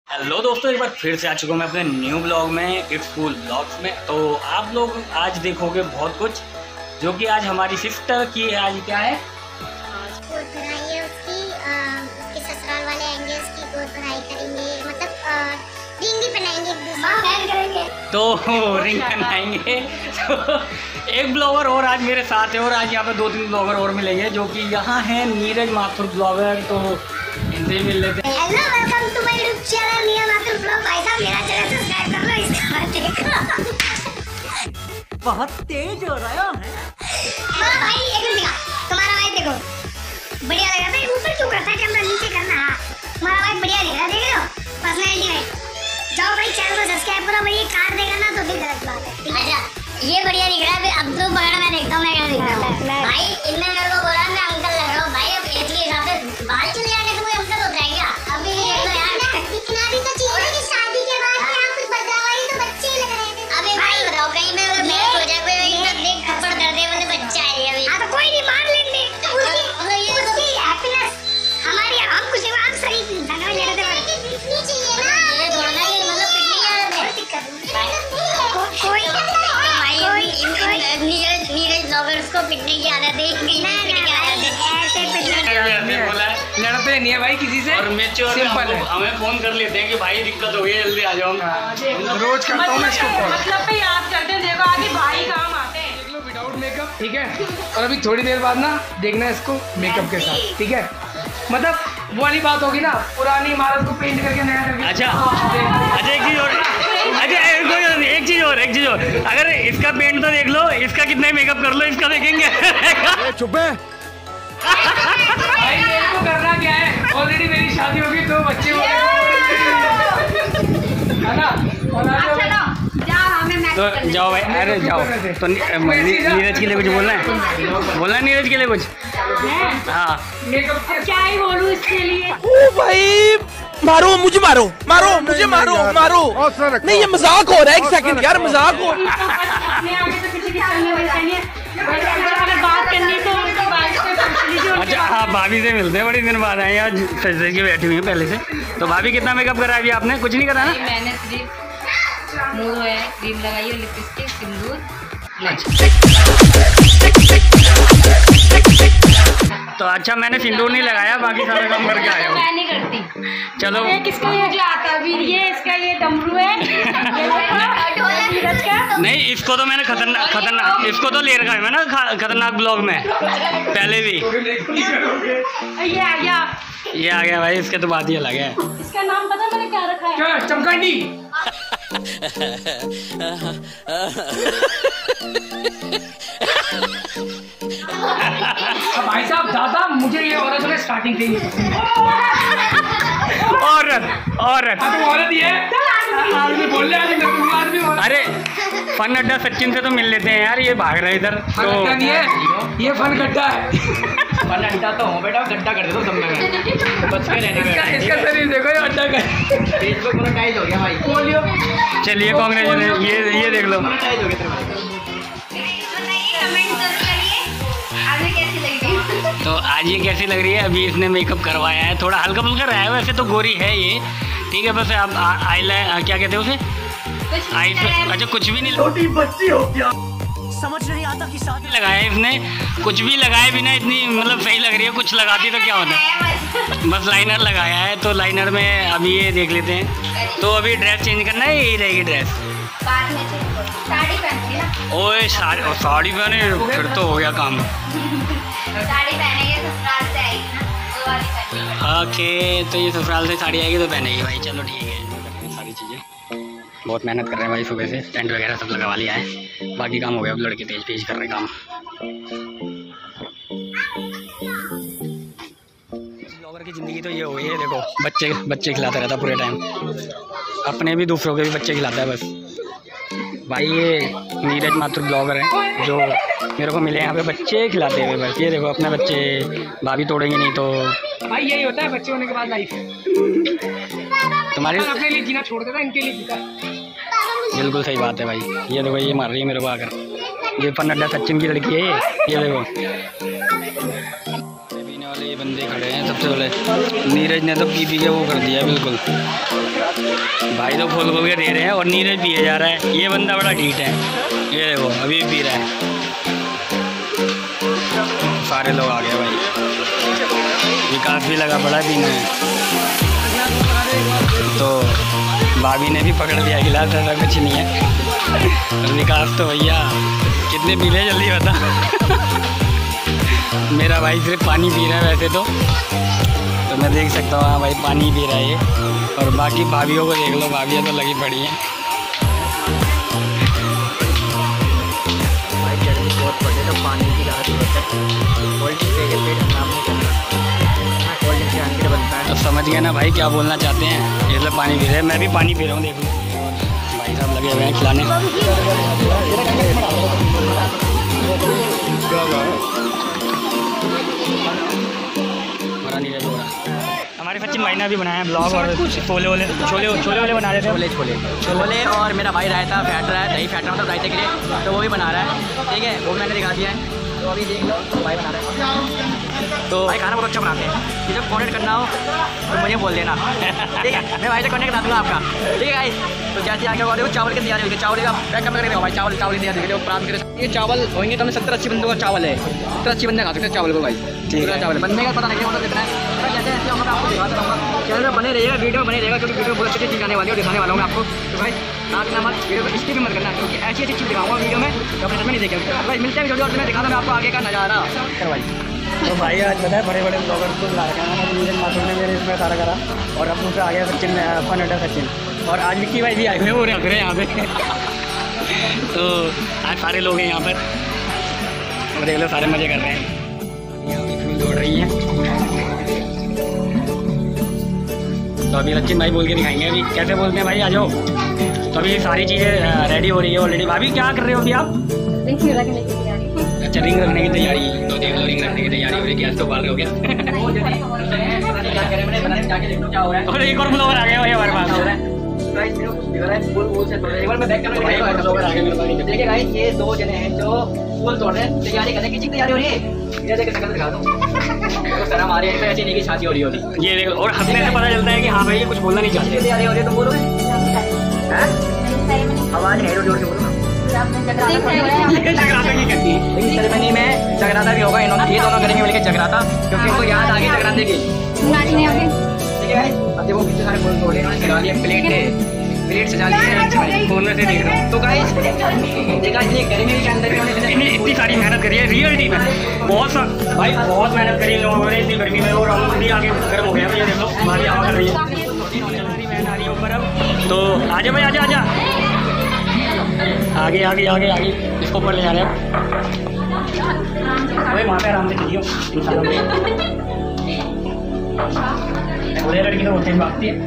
Hello दोस्तों, एक बार फिर से आ चुका हूँ मैं अपने न्यू ब्लॉग में, इट्स कूल ब्लॉग्स में। तो आप लोग आज देखोगे बहुत कुछ, जो कि आज हमारी सिस्टर की आज क्या है, गोद भराई है उसकी। उसके ससुराल वाले आएंगे, उसकी गोद भराई करेंगे, मतलब रिंग भी बनाएंगे, एक दूसरे तो रिंग बनाएंगे। तो एक ब्लॉगर और आज मेरे साथ है, और आज यहाँ पे 2-3 ब्लॉगर और मिलेंगे, जो कि यहाँ है नीरज माथुर ब्लॉगर। तो इनसे ही मिल लेते हैं। Hello, welcome to my YouTube channel Neeraj Mathur blog. भाई साहब, मेरा चैनल सब्सक्राइब कर लो, इसके बाद देखो। बहुत तेज हो रहा है। हाँ भाई, एक मिनट दिखा, तुम्हारा भाई देखो बढ़िया लग रहा है। ऊपर क्यों करता है कैमरा, नीचे करना। हाँ, तुम्हारा भाई बढ़िया दिख रहा है, देख रहे हो पर्सनैलिटी में। जाओ भाई, चैनल को सब्सक्राइब करो भाई। ये कार्ड देगा ना तो फिर गलत बात है। अच्छा, ये बढ़िया दिख रहा है। अब तो पकड़, मैं देखता हूँ मैं क्या दिख रहा है। भाई इनने मेरे को बोला मैं अंकल लग रहा हूँ। भाई अब एज के हिसाब से बाल चले जाने से कोई अंकल होता है क्या? अभी ये तो यार दिखना भी तो चाहिए कि शादी के बाद क्या कुछ बदलाव आई तो बच्चे ही लग रहे हैं। अबे भाई बताओ, कहीं मैं अगर मैच हो जाए कोई इतना देख थप्पड़ कर दे, मतलब बच्चा है अभी। हां तो कोई नहीं, मान लेंगे। उसकी हैप्पीनेस हमारी, हम कुछ हम सही धनवा लेने दे दिखनी चाहिए ना। ये थोड़ा ये मतलब पिटनी आ रहा है, दिक्कत कोई नीरज ब्लॉगर्स को पिटने की आदत है। ऐसे पिटने लड़ते नहीं है भाई किसी से, और सिंपल है। हमें फोन कर लेते हैं कि भाई दिक्कत हो गई, जल्दी आ जाओ। रोज करता हूँ मैं इसको कॉल। मतलब पे याद करते हैं, देखो आगे भाई काम आते हैं। देख लो विदाउट मेकअप, ठीक है। और अभी थोड़ी देर बाद ना देखना इसको मेकअप के साथ, ठीक है। मतलब वो वाली बात होगी ना, पुरानी इमारत को पेंट करके नया करके। अच्छा, एक चीज और, एक चीज और, अगर इसका पेंट तो देख लो, इसका कितना मेकअप कर लो, इसका देखेंगे। चुप है। भाई मेरे को करना क्या है, ऑलरेडी मेरी शादी होगी, 2 बच्चे हो गए, है ना। तो जाओ भाई, अरे जाओ। तो नीरज के लिए कुछ बोलना है? नीरज के लिए कुछ? हाँ, क्या ही बोलूं इसके लिए। ओ भाई, मारो मुझे, मारो मुझे, मारो नहीं, ये मजाक हो रहा है। 1 सेकंड यार, मजाक हो रहा है। अपने आगे तो किसी की चलने वैसे नहीं है। अगर बात करनी तो उनकी बात पे पूछ लीजिए। अच्छा हाँ, भाभी से मिलते हैं, बड़ी दिन बाद आए। आज सज के बैठी हुई है पहले से। तो भाभी कितना मेकअप करा अभी आपने? कुछ नहीं करा ना? मैंने सिर्फ मुंह है, क्रीम लगाई और लिपस्टिक, सिंदूर। तो अच्छा, मैंने सिंदूर नहीं लगाया, बाकी सारा काम करके आया हूँ। मैं नहीं करती। चलो, ये किसका ये जो आता अभी, ये इसका ये डमरू है। नीरज का नहीं, इसको तो मैंने खतरनाक इसको तो ले रखा है मैं ना, खतरनाक ब्लॉग में पहले भी। ये आ गया। ये आ गया भाई, इसके तो बात ही अलग है। इसका नाम पता है मैंने क्या रखा है? क्या चमकांडी? भाई साहब दादा, मुझे ये औरत में स्टार्टिंग से ही औरत औरत ही है। आदमी बोल रहे हैं, आदमी। अरे फन अड्डा सचिन से तो मिल लेते हैं यार, ये भाग रहे इधर। फन अड्डा नहीं है, ये फन गड्ढा है। फन अड्डा तो हो बेटा, गड्ढा कर दे तो सब में बच के रहने का। इसका शरीर देखो, ये अड्डा का फेसबुक मोनेटाइज हो गया भाई। बोलियो। चलिए कांग्रेचुलेशन, ये देख लो। कमेंट जरूर करिए आगे कैसी लगी। तो आज ये कैसी लग रही है? अभी इसने मेकअप करवाया है, थोड़ा हल्का फुल्का रहा है, वैसे तो गोरी है ये, ठीक है। बस आप आई क्या कहते हैं उसे, आई। अच्छा, कुछ भी नहीं, छोटी बच्ची हो क्या, समझ नहीं आता कि शादी लगाया इसने, कुछ भी लगाए बिना इतनी मतलब सही लग रही है। कुछ लगाती तो क्या होता, बस लाइनर लगाया है। तो लाइनर में अभी ये देख लेते हैं। तो अभी ड्रेस चेंज करना है, यही रहेगी ड्रेस? बाद में साड़ी पहनती है ना। ओए साड़ी पहने, फिर तो हो गया काम। साड़ी पहनेंगे, ससुराल से आएगी ना, वो वाली पहनेंगे। ओके, तो ये ससुराल से साड़ी आएगी तो पहनेगी भाई। चलो ठीक है, सारी चीज़ें बहुत मेहनत कर रहे हैं भाई, सुबह से टेंट वगैरह सब लगवा लिया है, बाकी काम हो गया। अब लड़के तेज कर रहे हैं काम। ब्लॉगर की ज़िंदगी तो ये हो गई है, देखो बच्चे खिलाता रहता पूरे टाइम, अपने भी दूसरों के भी बच्चे खिलाता है बस भाई। ये नीरज माथुर ब्लॉगर हैं जो मेरे को मिले यहाँ पे, बच्चे खिलाते हुए बस। ये देखो अपने बच्चे, भाभी तोड़ेंगे नहीं तो। भाई यही होता है बच्चे होने के बाद लाइफ। तुम्हारी अपने लिए जीना छोड़ देता, इनके लिए जीता। बिल्कुल सही बात है भाई। ये देखो, ये मार रही है मेरे को आकर। ये फन अड्डा सचिन की लड़की है ये देखो। पीने वाले ये बंदे खड़े हैं सबसे पहले। नीरज ने तो पी के वो कर दिया बिल्कुल। भाई तो फुल गोभी दे रहे हैं और नीरज पिए जा रहा है। ये बंदा बड़ा ढीठ है, ये देखो अभी पी रहा है। सारे लोग आ गए भाई, विकास भी लगा बड़ा पीना है। तो भाभी ने भी पकड़ लिया गिलास, ऐसा कुछ नहीं है। विकास तो भैया कितने पी रहे जल्दी बता। मेरा भाई सिर्फ पानी पी रहा है वैसे तो मैं देख सकता हूँ। हाँ भाई पानी पी रहा है ये। और बाकी भाभीयों को देख लो, भाभीयाँ तो लगी पड़ी हैं। भाई गर्मी बहुत पड़े तो पानी की ज़्यादा जरूरत है। कोल्ड ड्रिंक पेट खराब नहीं करना, कोल्ड ड्रिंक से अंकित बनता है। अब समझ गए ना भाई क्या बोलना चाहते हैं, इसलिए पानी पी रहे हैं। मैं भी पानी पी रहा हूँ, देख लो भाई साहब लगे हुए हैं खिलाने। हमारे सचिन भाई ने भी बनाया ब्लॉग और छोले वोले बना रहे थे। छोले और मेरा भाई रायता फैट रहा है, दही फैट रहा है मतलब रायते के लिए, तो वो भी बना रहा है। ठीक है, वो भी मैंने दिखा दिया है। तो अभी देख लो भाई बना रहे हैं। तो भाई खाना बहुत अच्छा बनाते हैं। कि जब कॉन्टेक्ट करना हो तो मुझे बोल देना, ठीक है? मैं भाई से कॉन्टेक्ट करा दूँगा आपका, ठीक है गाइस? तो जैसे आगे वाले चावल की तैयारी होगी, चावल का पैक कर देगा भाई। चावल की तैयारी होगी, प्राप्त करें। ये चावल होंगे तो हमें 70-80 बंदों का चावल है, 70-80 बंदे खा सकते हैं चावल को भाई। ठीक है, चावल बनने का पता नहीं मतलब कितना है। जैसे ऐसे होगा आपको दिखा दूँगा, चैनल में बने रहिएगा, वीडियो बने रहेगा, क्योंकि वीडियो बहुत अच्छी चीज़ आने वाली है और दिखाने वाला हूँ आपको। तो भाई आप ना मत वीडियो को स्किप भी मत करना, क्योंकि ऐसी चीज़ दिखाऊंगा वीडियो में तो अपने में नहीं देखेंगे। भाई मिलते हैं वीडियो और मैं दिखाना मैं आपको आगे का नज़ारा भाई। तो भाई आज पता है बड़े बड़े ब्लॉगर्स को बुला रखा है। नीरज माथुर ने मेरे इसमें सारा करा और अपनों से आ गया सचिन, फन अड्डा सचिन। और आज विक्की भाई भी आए हुए, वो रख रहे हैं यहाँ पे। तो आज सारे लोग हैं यहाँ पर, वो देख लो सारे मज़े कर रहे हैं। यहाँ भी फूल दौड़ रही है। तो अभी सचिन भाई बोल के दिखाएंगे अभी कैसे बोलते हैं भाई, आ जाओ। तो अभी सारी चीज़ें रेडी हो रही है ऑलरेडी। भाभी क्या कर रहे हो अभी आप? अच्छा रिंग रखने की तैयारी। तो देख लो रिंग रखने की तैयारी हो रही है। गैस तो बाल हो गया। और एक और ब्लॉगर आ गया भाई हमारे पास। देखिए गाइस, ये 2 जने हैं जो फूल तोड़ रहे हैं, तैयारी करने की तैयारी हो रही है। ये देखिए शक्ल दिखा दो, सर हमारे ऐसी नहीं की शादी हो रही होती। ये देखो, और हंसने से पता चलता है कि हाँ भाई ये कुछ बोलना नहीं चाहते। तैयारी हो रही है तो बोलो, आवाज नहीं जोर से बोलो ना। सेरेमनी में जगराता भी होगा, इन्होंने ये दोनों करेंगे मिलकर जगराता, क्योंकि उनको याद आ गई जगराते की। ठीक है, अब देखो कितने सारे फूल तोड़े, प्लेट सजा ली है, फोन में से देख रहा हूँ। तो गाइस देखा इतनी गर्मी के अंदर इन्हें इतनी सारी मेहनत करी है रियल टीम है, बहुत भाई बहुत मेहनत करी इन लोगों ने इतनी गर्मी में। और हम भी आगे गर्म हो गया भैया, देख लो हमारी हवा कर रही है, बहन आ रही है ऊपर। अब तो आजा भाई आजा आजा, आगे आगे आगे आगे इसको ऊपर ले जा रहे हैं भाई। वहाँ पे आराम से चलियो, लड़की तो होते भागती है।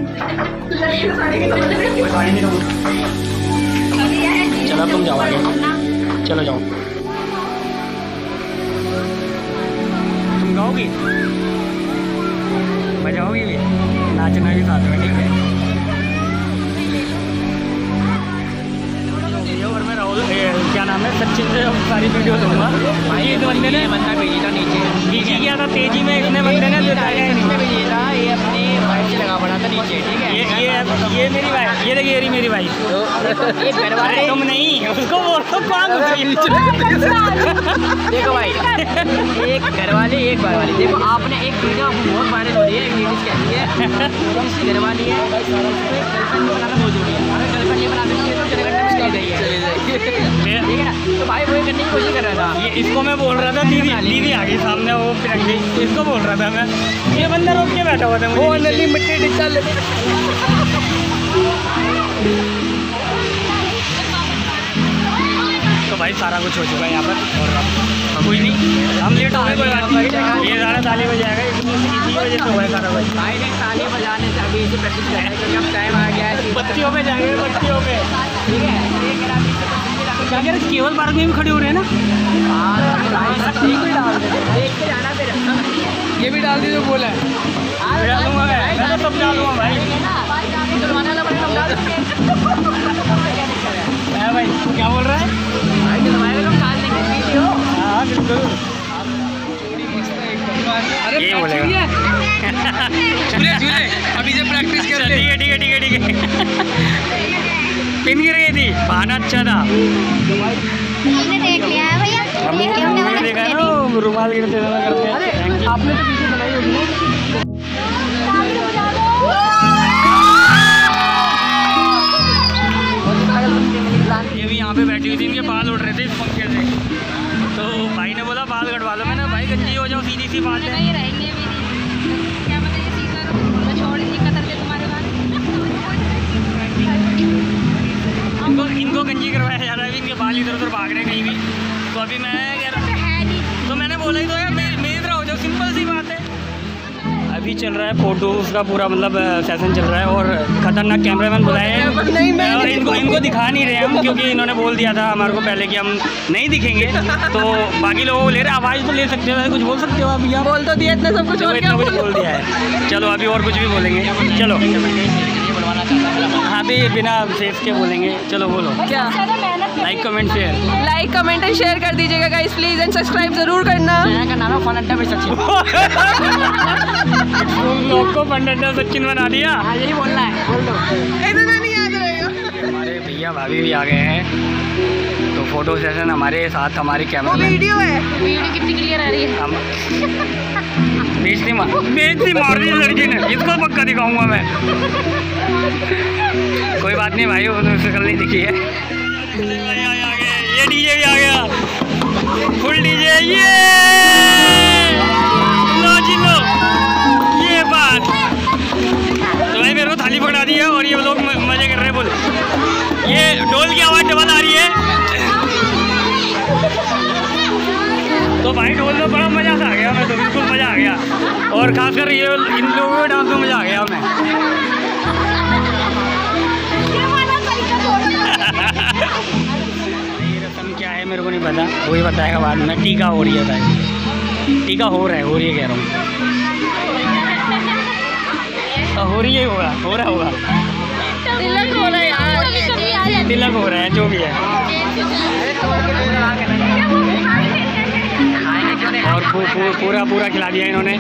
चलो तुम जाओ आगे, चलो जाओ। तुम गाओगी, बजाओगी भी, नाचना भी साथ में, ठीक है? और मैं राहुल क्या नाम है सचिन से सारी वीडियो दूंगा भाई। इस बंदे ने बंदा भेजी था नीचे, नीचे किया था तेजी में, इतने बंदे ने बताया नीचे भेजी था, ये अपनी वाइफ से लगा पड़ा था नीचे। ठीक है, ये मेरी भाई, ये देखिए ये मेरी भाई। तो एक घर वाले, तुम नहीं उसको बोलो, देखो भाई एक घर वाले एक बार वाली। देखो आपने एक वीडियो बहुत वायरल हो रही है, एक लेडीज कहती है इसकी घर वाली है, गर्लफ्रेंड बनाना बहुत जरूरी है, अगर गर्लफ्रेंड नहीं बना सकती है तो चले घंटे में चली जाइए, ठीक है ना? तो भाई वो करने की कोशिश कर रहा था, ये इसको मैं बोल रहा था, दीदी दीदी आ गई सामने, वो फिर गई, इसको बोल रहा था मैं, ये बंदा रोक के बैठा हुआ था मुझे। वो नली मिट्टी निकाल। तो भाई सारा कुछ हो चुका है यहाँ पर, और कोई नहीं, हम लेट हो गए, कोई बात नहीं। ये सारा ताली बजाएगा, इसी वजह से हुआ है सारा भाई। भाई ने ताली बजाने से अभी इसे प्रैक्टिस कर रहे हैं, क्योंकि अब टाइम आ गया है। बत्तियों पे जाएंगे, बत्तियों पे, ठीक है? क्या कह रहे, केवल पार्क में भी खड़े हो रहे हैं ना? हाँ देख के जाना फिर, ये भी डाल दीजिए, बोला है डालूंगा मैं तो सब डालूंगा भाई। भाई क्या बोल रहा है? हाँ बिल्कुल, अरे ये बोलेगा झूले अभी से प्रैक्टिस करते हैं। ठीक है ठीक है ठीक है ठीक है। गिन गिर गई थी, बहाना अच्छा था। हमने देख लिया है भैया, हमने देखा है ना रुमाल गिरते करते हैं। आपने तो पीछे बनाई होगी ना। ये भी यहाँ पे बैठी हुई थी, इनके बाल उड़ रहे थे इस पंखे से, तो भाई ने बोला बाल कटवा लो। मैंने भाई गंजी हो जाओ, सीधी सी बात है। ये रहेंगे भी नहीं, क्या पता ये सीजन तो छोड़ ही कतर के तुम्हारे बाल। इनको गंजी करवाया जा रहा है, इनके बाल इधर उधर भाग रहे कहीं भी। तो अभी मैं कह रहा तो मैंने बोला ही तो यार मेरी तरह हो जाओ, सिंपल सी बात है। अभी चल रहा है फोटोज़ का पूरा मतलब सेशन चल रहा है, और खतरनाक कैमरामैन बुलाए हैं, और इनको दिखा नहीं रहे हम, क्योंकि इन्होंने बोल दिया था हमारे को पहले कि हम नहीं दिखेंगे। तो बाकी लोगों को ले रहे, आवाज़ तो ले सकते हो, कुछ बोल सकते हो आप भैया? बोल तो दिया इतना सब कुछ, और इतना कुछ बोल दिया है। चलो अभी और कुछ भी बोलेंगे, चलो हाँ भी बिना फेस के बोलेंगे। चलो बोलो क्या? Like comment share, like comment and share कर दीजिएगा गाइस प्लीज, एंड सब्सक्राइब जरूर करना। का नाम है फन अड्डा में सचिन। लोग को फंडा सचिन बना दिया। हाँ यही बोलना है, बोल दो। इतना नहीं याद रहेगा। हमारे भैया भाभी भी आ गए हैं, तो फोटो सेशन हमारे साथ हमारे कैमरा में। वीडियो है, वीडियो कितनी क्लियर आ रही है? बेइज्जती मार दी लड़की ने, इसको पक्का दिखाऊंगा मैं। कोई बात नहीं भाई, उन्होंने शक्ल नहीं दिखी है। ये डीजे भी आ गया, फुल डीजे। ये लो जी लो, ये बात तो भाई मेरे को थाली पकड़ा दी है, और ये लोग मजे कर रहे हैं। बोल, ये ढोल की आवाज़ डबल आ रही है, तो भाई ढोल में बड़ा मज़ा आ गया, मैं तो बिल्कुल मज़ा आ गया, और खासकर ये इन लोगों के डांस में मज़ा आ गया हमें। ये रस्म क्या है मेरे को नहीं पता, वही बताएगा बाद में। टीका हो रही है भाई, टीका हो रहा है कह रहा हूँ, हो रही है, हो रहा होगा, तिलक हो रहा है यार, तिलक हो रहा है, जो भी है। और पूरा खिला दिया इन्होंने।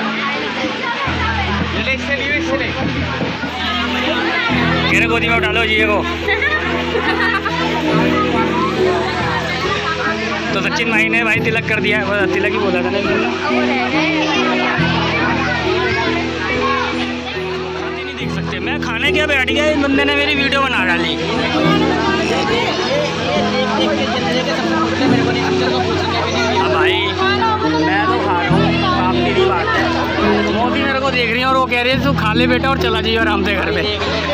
मेरे गोदी में उठा लो जी को। तो सचिन भाई ने भाई तिलक कर दिया है, तिलक ही बोला था ना। नहीं देख सकते, मैं खाने क्या बैठ गया, इस बंदे ने मेरी वीडियो बना डाली। भाई मैं तो खा रहा हूँ, आप तेरी बात है। मोदी मेरे को देख रही है और वो कह रही है तू खा ले बेटा और चला जाइए आराम से घर पे।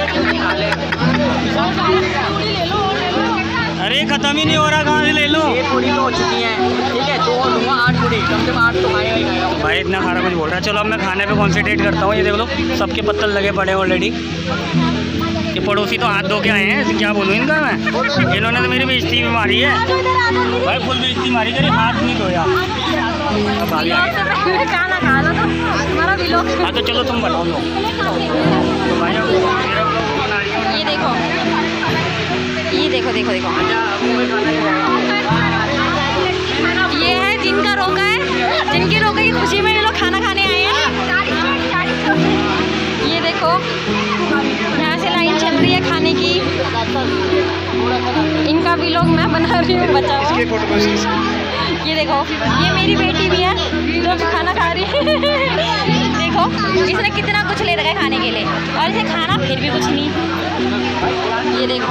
अरे खत्म ही नहीं हो रहा, कहाँ से ले लो? ये पूरी तो हो चुकी है, ठीक है, 2 लूँगा 8 पूरी, कम से कम 8 तो खाएगा ही खाएगा। भाई इतना खाना कुछ बोल रहा है। चलो अब मैं खाने पे कॉन्सेंट्रेट करता हूँ। ये देख लो सबके पत्तल लगे पड़े हैं ऑलरेडी। ये पड़ोसी तो हाथ धो के आए हैं, क्या बोलूँ इनका मैं। इन्होंने तो मेरी बेइज्जती भी मारी है भाई, फुल बेइज्जती मारी, तेरे हाथ नहीं धोया। अब भाभी आ गए। खाना खा लो तो तुम्हारा भी लो। हाँ तो चलो तुम बताओ लो। तो भाई ये देखो, ये देखो देखो देखो, ये है जिनका रोका है, जिनकी रोके की खुशी में ये लोग खाना खाने आए हैं। ये देखो यहाँ से लाइन चल रही है खाने की, इनका भी लोग मैं बना रही हूँ बचा हुआ। ये देखो ये मेरी बेटी भी है जो भी खाना खा रही है। देखो इसने कितना कुछ ले रखा है खाने के लिए, और इसे खाना फिर भी कुछ नहीं। ये देखो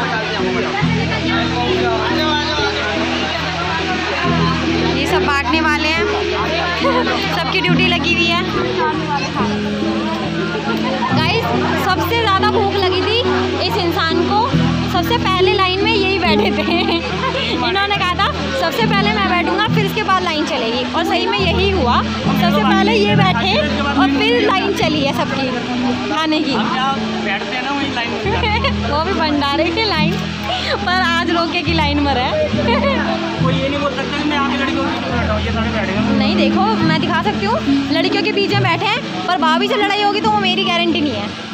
ये सब बांटने वाले हैं, सबकी ड्यूटी लगी हुई है। गाइस सबसे ज़्यादा भूख लगी थी इस इंसान को, सबसे पहले लाइन में यही बैठे थे। इन्होंने कहा था सबसे पहले मैं बैठूंगा फिर इसके बाद लाइन चलेगी, और सही में यही हुआ। सबसे पहले ये बैठे और फिर लाइन चली है सबकी खाने की। बैठते हैं ना वही लाइन। वो भी भंडारे की लाइन, पर आज रोके की लाइन में है। कोई ये नहीं बोल सकता कि मैं आगे लड़कियों के बीच बैठा हूँ, ये सारे बैठे हैं। नहीं देखो मैं दिखा सकती हूँ, लड़कियों के बीच में बैठे हैं, पर भाभी से लड़ाई होगी तो वो मेरी गारंटी नहीं है।